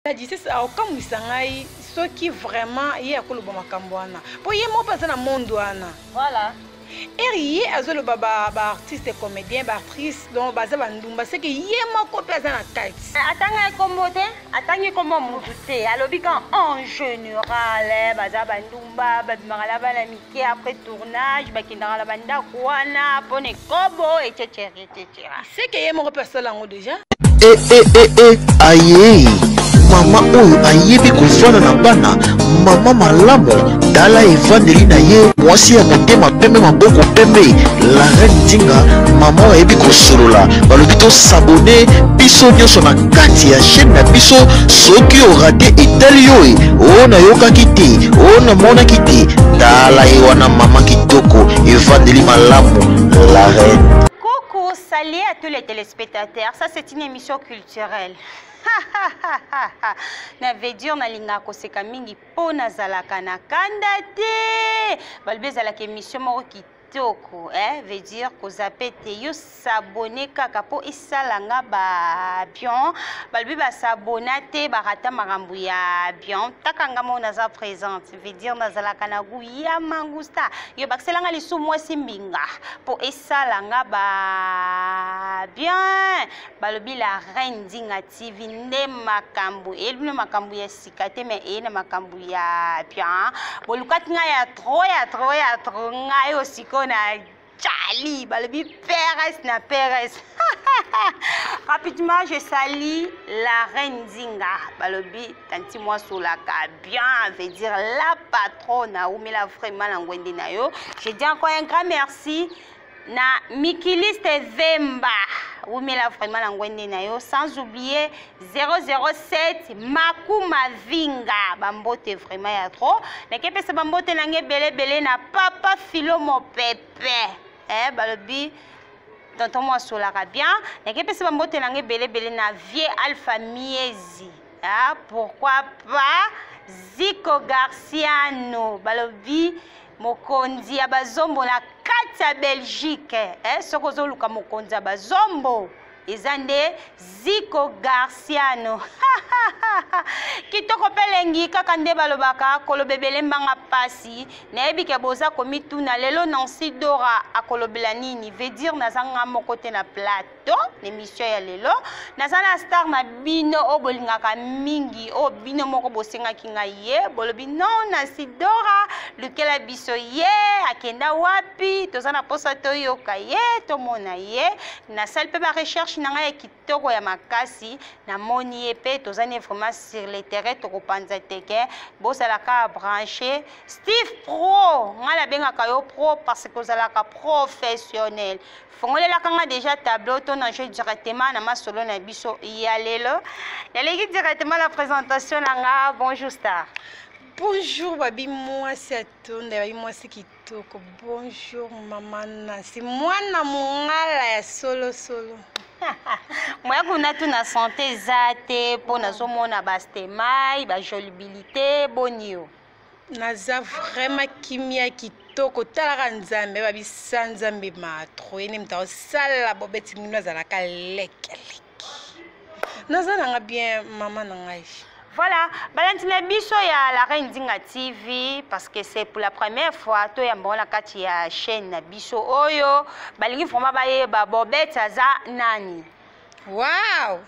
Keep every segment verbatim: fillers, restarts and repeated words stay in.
dit ça au comme sangai ce qui vraiment y a ko lo makambo wana po ye mo pasa na monde wana voilà et azolo baba ba artiste comédien ba actrice donc baza bandumba c'est que ye moko pesa na tête atanga kombo te atangi kombo mutu te alobi kan en général baza bandumba babimaka bana mike après tournage bakindaka la banda kwana pone kobo etc etc c'est que ye moko pesa lango déjà eh eh eh eh aye mama oyo ayebi kovanda na bana mama malamu tala evandeli na ye mwasi ya motema pembe maboko pembe la reine Nzinga mama oyo ayebi kosolola balobi tosabone biso nyonso na kati ya chaîne na biso soki orate etali oyo oyo nayokaki te oyo namonaki te tala ye wana mama kitoko evandeli malamu la reine. Coucou, salut à tous les téléspectateurs, ça c'est une émission culturelle. Na veut na linga koseka mingi po na zalaka na kanda te balbe zalaka émission moko kitoko eh veut dire ko zapete yo s'abonner kaka po isalanga ba bien balbe ba s'abonner te ba rata makambu ya bien takanga mo na za présente veut dire na zalaka na gu ya mangusta yo bakselanga lisu mwasi mbinga po isalanga ba bien balobi la reine Nzinga T V nde makambu elbino makambu ya sikate me ena makambu ya bien bolukati nga ya trop ya trop ya trop nga yo siko na Charlie balobi Pérez na Pérez rapidement je salue la reine Nzinga balobi tanti moi solaka bien veut dire la patronne ou mais la vraiment na ngwende na yo je dis encore un grand merci na Mikiliste Vemba ou mais la vraiment la ngwende na yo sans oublier zéro zéro sept Makuma Vinga bambote vraiment ya trop na kepesa bambote na nge bele bele na papa Philo mo pepe eh balobi tonton moi solaka bien na kepesa bambote na nge bele bele na vie Alpha Miezi ah pourquoi pas Zico Garciano balobi mokonzi ya bazombo na kati ya Belgique eh soko zoluka mokonzi ya bazombo ezande Zico Garciano kitoko pelengi kaka nde balobaka kolobebele mbanga pasi nayebi ke boza komituna lelo Nancy Dora akolobela nini veut dire nazanga moko te na plateau l'émission ya lelo nazana star na bino obolingaka mingi o bino moko bosengaki nga ye bolobi non Nancy Dora lukela biso ye akenda wapi tozana posa toyoka ye tomona ye na salle pe ba recherche nanga ya kitoko ya makasi na moni epe tozane vraiment sur le terrain tokopanza teke bosalaka branché Steve Pro ngala bengaka yo pro parce que ozalaka professionnel fongolela kanga déjà tableau to na jeu directement na masolo na biso ya lelo yaleki directement la présentation nanga bonjour star. Bonjour babi moi c'est Atonda babi moi c'est kitoko bonjour maman Nancy mwana mungala ya solo solo moi kuna tu na santé zate po na zomona bastemai ba jolibilité bonio naza vraiment kimia kitoko talaka nzambe babi sanzambe matro ene mta sala bobeti ngino zalaka leke leke naza nanga bien maman nangai. Voilà, balantine biso ya la reine Nzinga T V parce que c'est pour la première fois to ya mbona kati ya chaîne na biso oyo balingi vraiment baye ba bobette aza nani. Wow!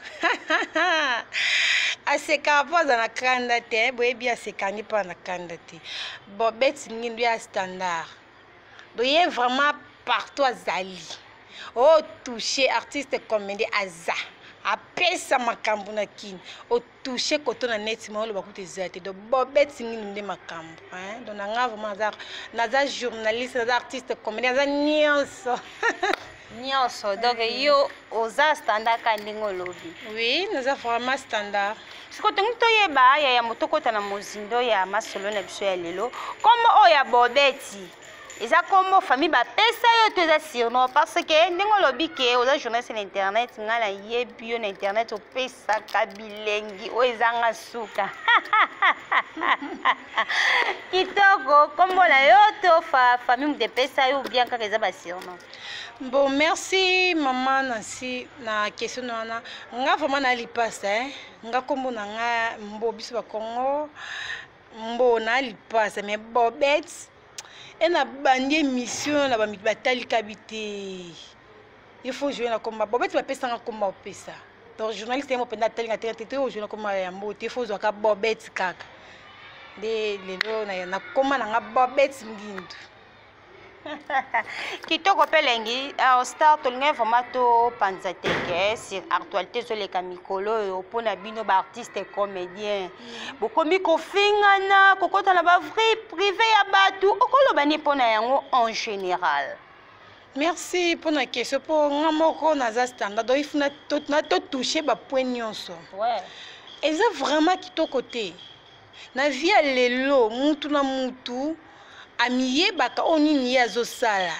Aseka poza na kanda te boyebi asekani pa na kanda te bobette ngindu ya standard doye vraiment partout azali oh toucher artiste comédien aza apesa makambo na kini o toucher koto na net ma oloba kuti zate do bobette ngindu nde makambo hein donc nga vraiment naza naza journaliste naza artiste comédien naza nyonso nyonso donc yo oza standard kandingo lobi. Oui, nous avons vraiment standard. Ce que tu as dit, ya motoko na mozindo ya masolo na biso ya lelo. Comme o ya bobeti. eza kombo famille bapesa yo to eza surnom parce que ndenge olobi ke oza journaliste na internet nga nayebi yo na internet opesaka bilengi oyo ezanga suka kitoko kombo na yo to famille moto epesa yo bien kaka eza basurnom? Bon, merci maman Nancy na question na nga vraiment na lipasa hein. Nga kombo na nga mbo biso ba Congo mbo na lipasa mais Bobette et na bandi mission na ba batali kabité. Il faut jouer na komba Bobette ba pesa nga komba opesa. Donc journaliste mo penda tali nga tete o jouer na komba ya mbo il faut zoka Bobette kaka. De lelo na na komba na nga Bobette Ngindu. Kitoko pelengi au start tolinga vraiment to panza teke sur actualité sur les camicolo pour na bino ba artiste comédien bokomi ko fingana kokota na ba vrai privé ya batu okolo bani pona yango en général. Merci pour la question pour nga moko na za standard do ifuna to na to toucher ba point nyonso. Ouais. Et ça vraiment kitoko te. Na via lelo mutu na mutu amiye baka onini yazo sala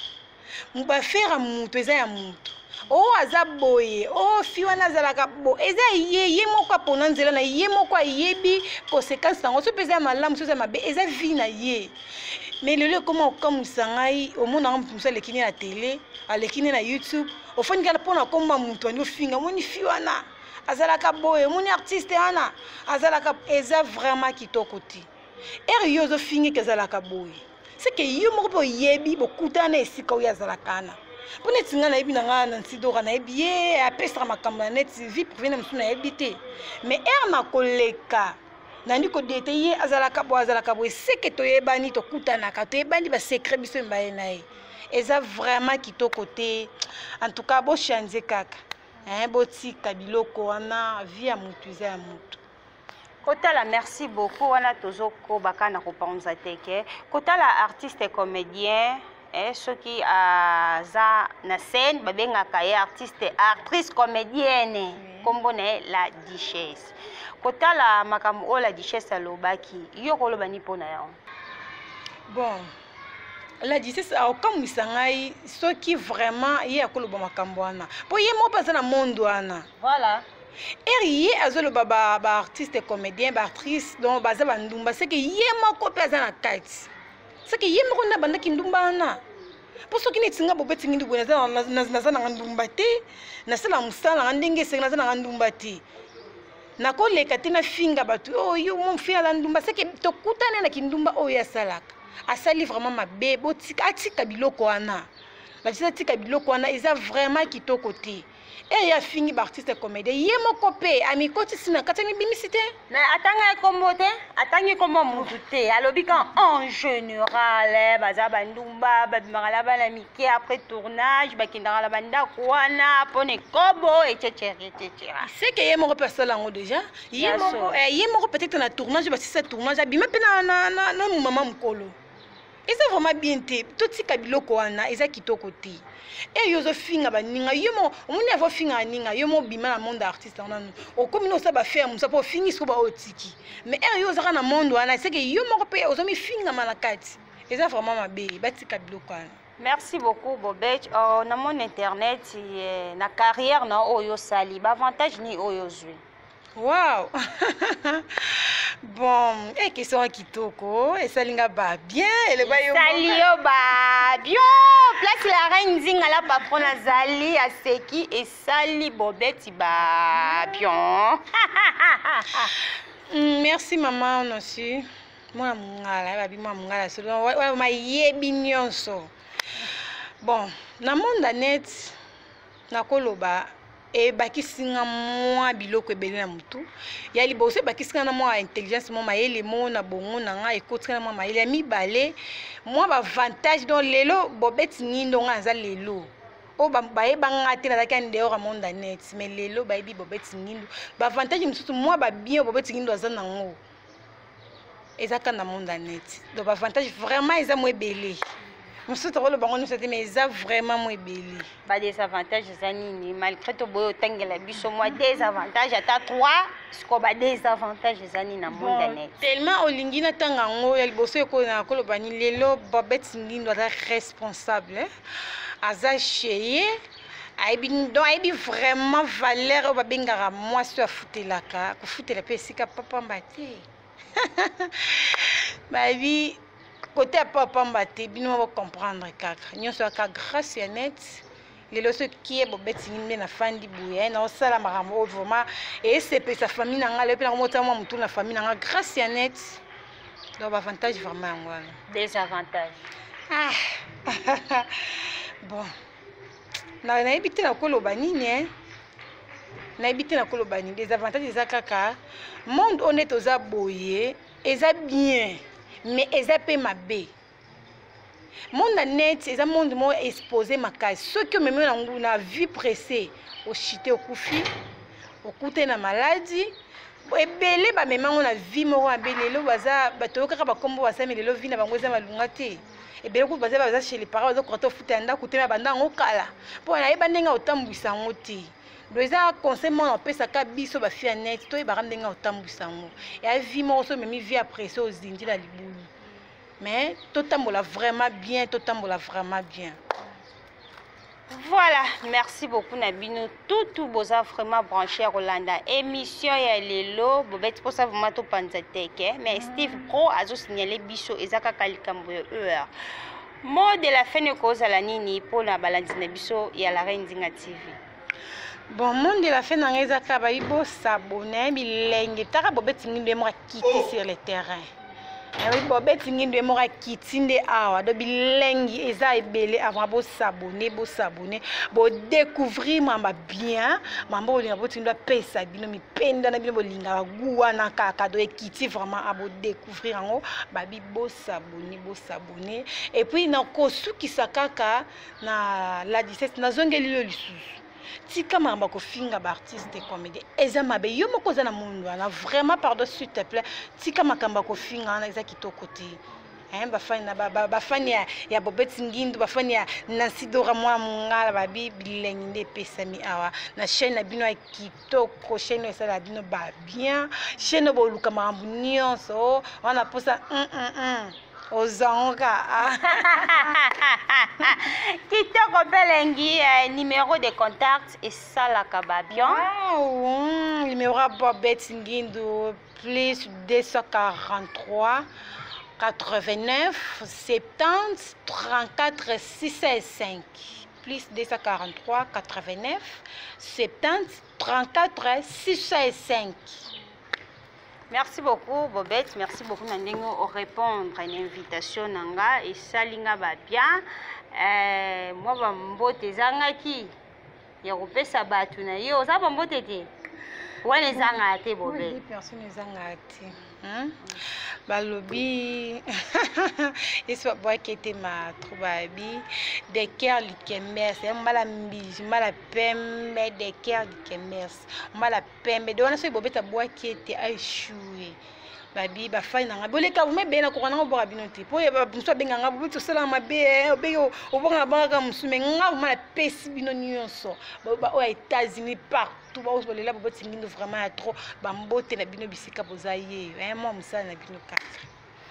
muba fera mutu eza ya mutu o aza boye o fiwa nazalaka bo eza ye ye moko apona nzela na ye moko ayebi conséquence nango so peza malamu so mabe eza vie na ye mais lelo comment okamusa ngai omona nga mutu alekini na télé alekini na YouTube ofoni kala pona komba mutu ani ofinga moni fiwana azalaka boye moni artiste ana azalaka eza vraiment kitoko ti er yozo fingi kezalaka boye c'est que yo moko po yebi bokutana esika oya zalakana pone tinga na yebi nanga na nsidora na yebi ye apestra makambo na net vie privé na msuna yebi te mais er na koleka nandi ko dete ye azalaka bo azalaka bo c'est que to yebani to kutana ka to yebani ba secret biso mbaye na ye eza vraiment kitoko te en tout cas bo changer kaka hein bo tika biloko wana via mutu eza ya mutu. Kotala merci beaucoup wana tozoko bakana kopanza teke kotala artiste comédien et ceux qui a za na scène babengaka ye artiste actrice comédienne kombo na la duchesse kotala makambo o la duchesse alobaki yo koloba ni pona ya bon la duchesse akamwisa ngai ceux qui vraiment ye akoloba makambo wana po ye mo pasa na monde wana voilà. Et yé azolo baba ba artiste comédien ba actrice donc baza bandumba c'est que yé moko pe aza na kati c'est que yé moko na banda kindumba na pour ceux qui ne tinga Bobette Ngindu bona na na na na ndumba te na sala musala ndenge se na na ndumba te na ko leka te na finga batu oh yo mon fia la ndumba c'est que to kutana na kindumba o ya salaka asali vraiment mabe botika atika biloko wana la tika biloko wana eza vraiment kitoko te. Et ya fini artiste comédien ye moko pe amikoti sina katani bimisité na atanga kombo te atangi kombo mutu te alobi kan en général baza bandumba babimaka bana mike après tournage bakindaka la banda kwana pone kobo et cetera et cetera c'est que ye moko personne ngo déjà ye moko eh ye moko peut-être na tournage ba sisa tournage abima pe na na na maman mukolo eza vraiment bien te totika biloko wana eza kitoko te et yozo finga baninga yomo omuni avo finga ninga yomo bima na monde artiste nanu okomi no sa ba faire musa po fingi so ba otiki mais er yozo na monde wana c'est que yomo ko pe ozomi finga malakati eza vraiment mabe batika biloko wana. Merci beaucoup Bobette. Oh, na mon internet na carrière na oyo sali ba avantage ni oyo zui. Wow. Bon, et question kitoko, et ça linga ba bien, et le bayo. Salio ba bien. Place la reine zinga la patronne Zali a seki et Sali Bobette ba bien. Merci maman aussi. Moi mungala, ba bi moi mungala selon wa ma yebi nyonso. Bon, na monde net na koloba et bakisinga moi biloko ebele na mutu ya libose bakisinga na moi intelligence moi mayele mo na bongo na nga ekotra na moi mayele mi balé moi ba avantage dans lelo Bobette Ngindu nga za lelo o ba baye banga te na zaki ndeo monde net mais lelo ba bi Bobette Ngindu ba avantage mususu moi ba bien Bobette Ngindu aza nango ezaka na monde net donc ba avantage vraiment eza mo ebele mosusu tokoloba ngo nyonso te mais eza vraiment mo ebele badesavantage eza nini malgré toboyi otangela biso mwa desavantage ata trois siko badesavantage eza nini na monde net tellement olingi natanga yango ya liboso ekona koloba ni lelo Babette Ngindu aza responsable aza cheye aibi donc aibi vraiment valeur oyo babengaka mwasi oyo afutelaka kofutela mpe esika papamba te bayebi côté ya papamba te bino bocomprendre kaka nyonso aka grâce ya net lelo soki ye Babette Ngindu nde nafandi boye naosala makambo oyo vraiment esepesa famille na nga lelo mpe nakomota mwa motu na famille na nga grâce ya net donc bavantage vraiment yango wana desavantage ah bon nayebi te nakoloba nini nayebi te nakoloba nini desavantage eza kaka monde honnête oza boye eza bien mais eza mpe mabe monde na net eza monde moko exposé makasi soki omemi nango na vie pressée oshite okufi okute na maladie ebele bamemango na vie moko mabe lelo baza bato kaka bakombo basami lelo vie na bango eza malunga te ebele kutu baza baza chez les parents baza kokata ofuta ya ndako te me banda yango kala mpo nayeba ndenge otambwisa yango te do eza conseil moko na opesaka biso bafi ya net toyebaka ndenge otambwisa yango ya vie moko so omemi vie après so ozindi na libulu mais totambola vraiment bien totambola vraiment bien. Voilà, merci beaucoup Nabino. Tout tout boza vraiment branché à Rolanda. Émission ya lelo, Babette pour ça vraiment to panzateke. Mais Steve Pro a zo signalé biso ezaka kalikambo heure. Mot de la fin ne cause à la nini pour la balance na biso ya la Reine Zinga T V. Bon, monde de la fin na ezaka ba ibo s'abonner bilenge taka Babette Ngindu mo quitter sur le terrain. Oui, Babette Ngindu est mort kitinde awa do bilengi eza ebele avant bo s'abonner bo s'abonner bo découvrir mamba bien mamba olinga bo tinda pesa bino mi penda na bino bolinga guwa na kaka do ekiti vraiment abo découvrir ngo babi bo s'abonner bo s'abonner et puis na kosuki sakaka na la dix-sept na zongeli lo lisusu tika mamba ko finga ba artiste comédien eza mabe yo moko za na mundu ana vraiment pardon s'il te plaît tika makamba ko finga na eza kitoko te hein ba fani na ba ba fani ya, ya Babette Ngindu ba fani ya Nancy Dora mwa mungala ba bilengi nde pesami awa na chaîne na bino ya kitoko chaîne esa la bino ba bien chaîne bo luka mambu nyonso wana posa mm mm Ozanga. Kitoko Belengi, numéro de contact et ça la kababion. Wow, numéro à Babette Ngindu plus deux cent quarante-trois quatre-vingt-neuf soixante-dix trente-quatre six cent cinq plus deux cent quarante-trois quatre-vingt-neuf soixante-dix trente-quatre six cent cinq. Merci beaucoup Babette, merci beaucoup Nandingo au répondre à une invitation nanga et salinga ba bien. Euh moi ba mbote zangaki. Ya kopesa batu na yo, za ba mbote te. Wana zanga te Babette. Les personnes zanga te. Hein? Balobi isso boy qui était ma troubabi des cœurs likemers c'est mala mbiji mala pembe des cœurs likemers mala pembe de wana so bobeta boy qui était aïchoué babi ba fai na ngabole ka vous me bena ko na ngobora binoti po ba mso benga ngabo to sala mabe obe o bonga banga musume ngabo mala pesi binoni yonso ba o États-Unis partout ba o bolela Babette Ngindu vraiment trop ba mbote na bino bisika bozaye hein moi musala na bino quatre.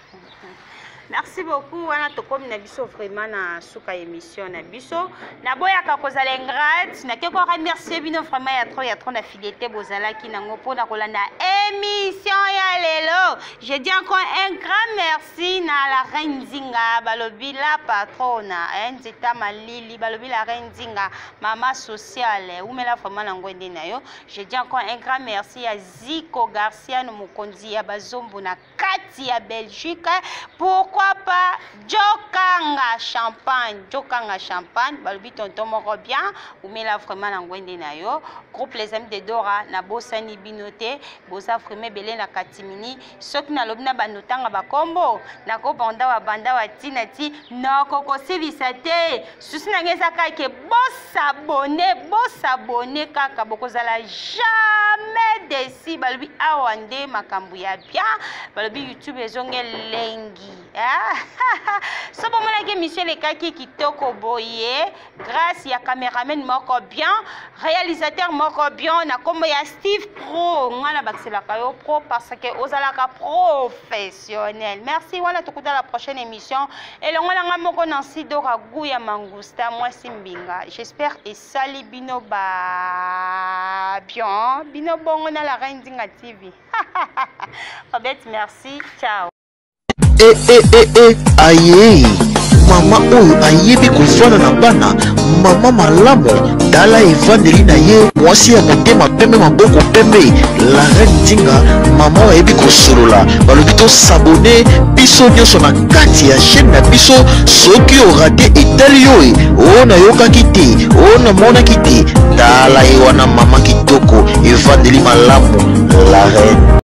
Merci beaucoup wana tokomi na biso vraiment na suka émission na biso na boya ka kozala ingrate na keko remercier bino vraiment ya trop ya trop na fidélité bozala ki nango pona kolanda émission ya lelo. Je dis encore un grand merci na la Reine Zinga balobi la patrona hein Nzeta Malili balobi la Reine Zinga mama sociale ou mela vraiment na ngwende na yo. Je dis encore un grand merci à Zico Garcia no mokonzi ya bazombo na kati ya Belgique. Pourquoi pas Jokanga Champagne, Jokanga Champagne, balobi tonton moko bien, ou mais là vraiment na ngwende na yo. Groupe les amis de Dora na bosani binote, bosa vraiment belé na katimini, soki na lobi na banotanga bakombo, na ko banda wa banda wa tinati, na koko silisa te. Susi na ngeza ka ke boss abonné, boss abonné kaka bokozala jamais jamais déçu. Balobi awande makambu ya bien. Balobi YouTube ezonge lengi. Ah, so bon mona ke Michel Ekaki kitoko boye. Grâce ya cameraman moko bien, réalisateur moko bien, na kombo ya Steve Pro. Ngana baxela kayo pro parce que ozalaka professionnel. Merci, wana tukuta la prochaine émission. Et l'ongona nga moko nansi dora guya mangusta moi simbinga. J'espère et sali bino ba bien. Bino bongo na la Reine Zinga T V. Robert, merci. Ciao. Eh eh eh eh aye mama oyo ayebi kofana na bana mama malamu tala evandeli na ye mwasi ya motema pembe maboko pembe la Reine Zinga mama oyo ayebi kosolola balobi tosabone biso nyonso na kati ya chaîne na biso soki orate etali yo e oyo nayokaki te oyo namonaki te tala ye wana mama kitoko evandeli malamu la Reine